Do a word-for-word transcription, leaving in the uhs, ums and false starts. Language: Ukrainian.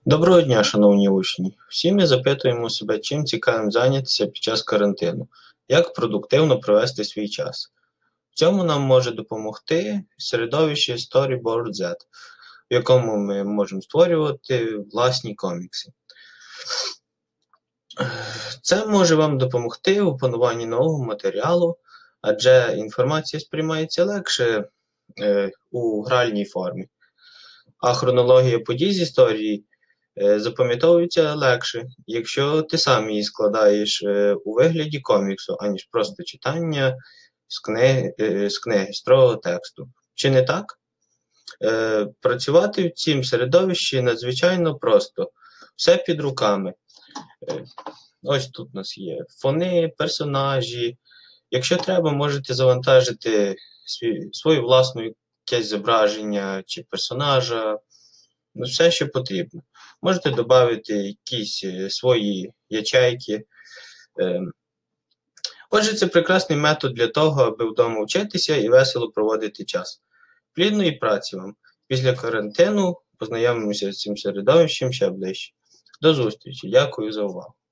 Доброго дня, шановні учні! Всі ми запитуємо себе, чим цікавим зайнятися під час карантину, як продуктивно провести свій час. В цьому нам може допомогти середовище StoryboardZ, в якому ми можемо створювати власні комікси. Це може вам допомогти в опануванні нового матеріалу, адже інформація сприймається легше е, у гральній формі, а хронологія подій з історії запам'ятовується легше, якщо ти сам її складаєш у вигляді коміксу, аніж просто читання з книги, з книги строгого тексту. Чи не так? Е, працювати в цім середовищі надзвичайно просто. Все під руками. Е, ось тут у нас є фони, персонажі. Якщо треба, можете завантажити свій, свою власну якесь зображення чи персонажа. Ну, все, що потрібно. Можете додати якісь свої ячейки. Отже, це прекрасний метод для того, аби вдома вчитися і весело проводити час. Плідної праці вам. Після карантину познайомимося з цим середовищем ще ближче. До зустрічі. Дякую за увагу.